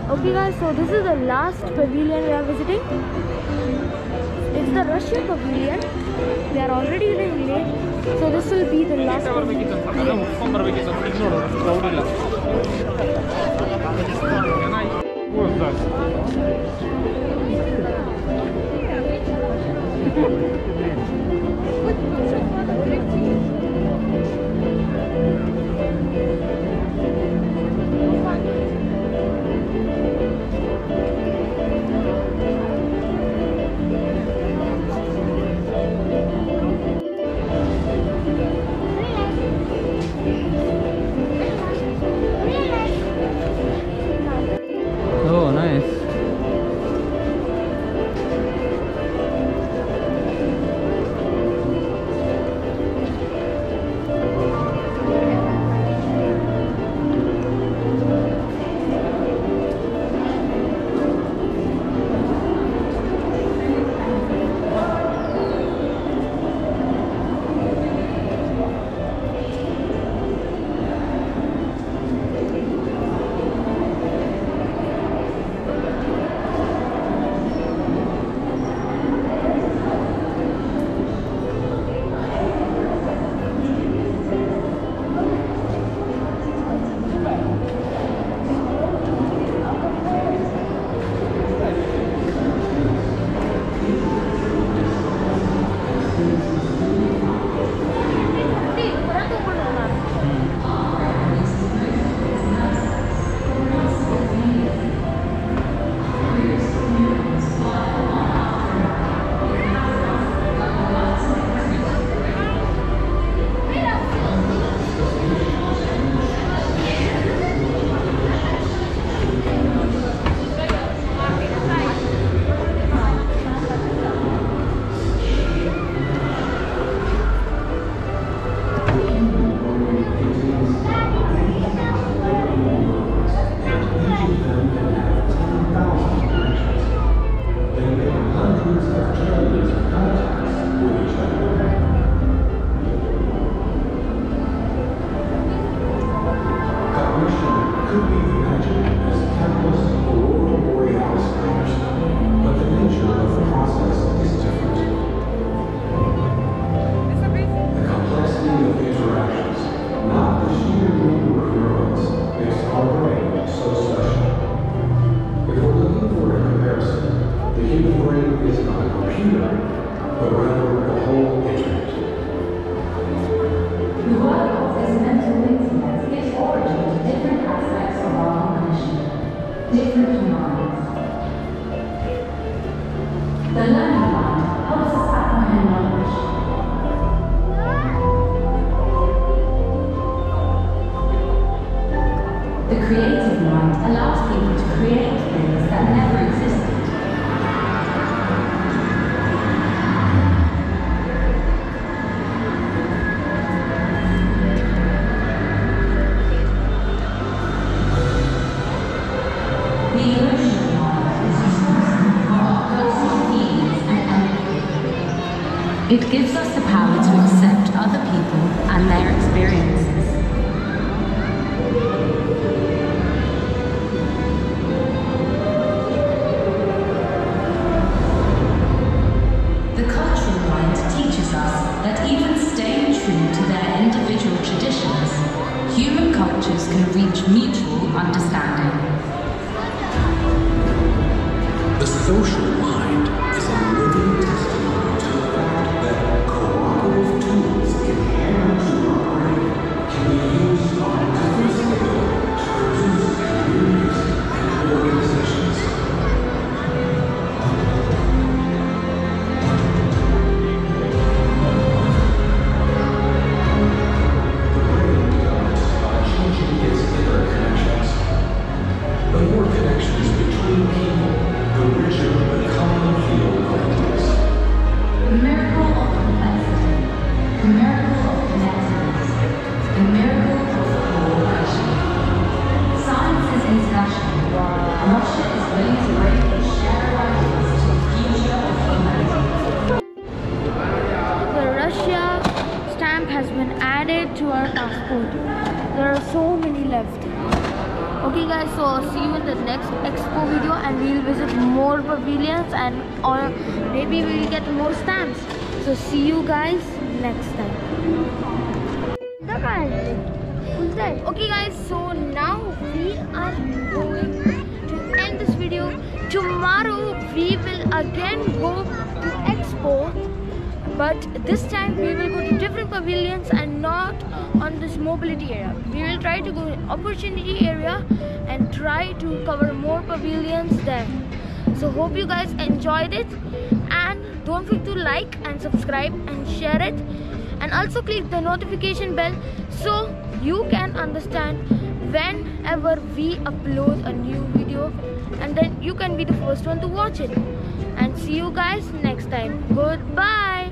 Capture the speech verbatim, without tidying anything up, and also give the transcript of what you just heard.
Okay guys, so this is the last pavilion we are visiting. It's the Russian pavilion. They are already running late, so this will be the last pavilion. Oh, nice. It gives us the power to accept other people and their experiences. The cultural mind teaches us that even staying true to their individual traditions, human cultures can reach mutual understanding. The social mind is a living testimony to the fact that cooperative tools inherent to our brain can be used on a different scale to produce communities and organizations. The brain develops by changing its inner connections. The more connections between people, the richer the common field is. The miracle of complexity, the miracle of connectedness, the miracle of cooperation. Science is international. Russia is willing to bring its shared ideas to the future of humanity. The Russia stamp has been added to our passport. There are so many left. Okay guys, so I'll see you in the next expo video, and we'll visit more pavilions, and or maybe we'll get more stamps. So see you guys next time. Okay guys, so now we are going to end this video. Tomorrow we will again go to expo, but this time we will go to different pavilions and not on this mobility area. We will try to go to opportunity area and try to cover more pavilions there. So hope you guys enjoyed it, and don't forget to like and subscribe and share it, and also click the notification bell so you can understand whenever we upload a new video, and then you can be the first one to watch it. And see you guys next time. Goodbye.